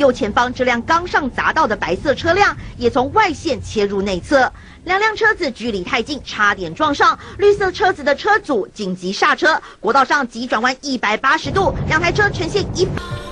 右前方这辆刚上匝道的白色车辆也从外线切入内侧，两辆车子距离太近，差点撞上。绿色车子的车主紧急刹车，国道上急转弯180度，两台车呈现一。